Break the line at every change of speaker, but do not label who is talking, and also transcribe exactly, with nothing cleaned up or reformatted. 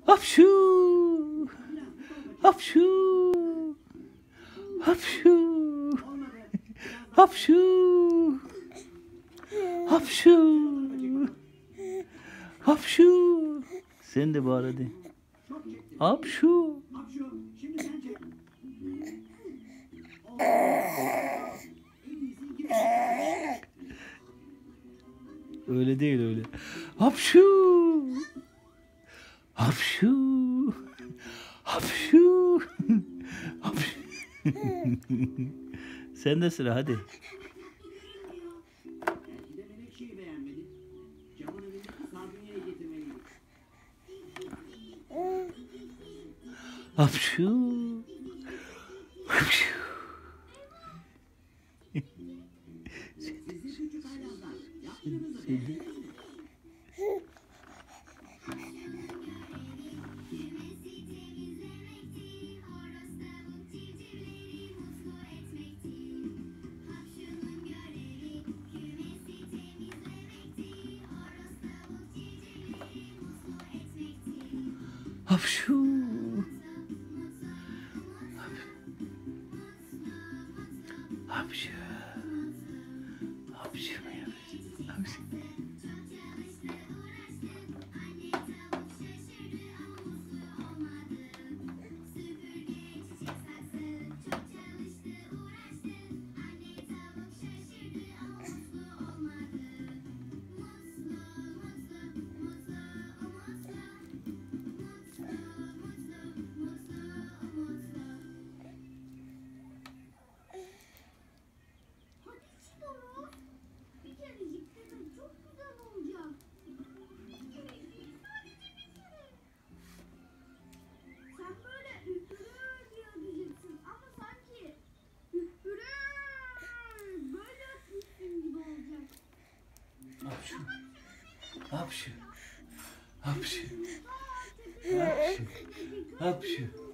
Hapşu. Hapşu. Hapşu. Hapşu. Hapşu. Hapşu. Sen de bağır hadi. Hapşu. Öyle değil öyle. Hapşu. Hapşu. Hapşu. Hapşu. Sen de sıra hadi. Hapşu. Hapşu. Hapşu. Hapşu. Hapşu. Hapşu. Hapşu. Hapşu. Hapşu. Hapşu. Hapşu.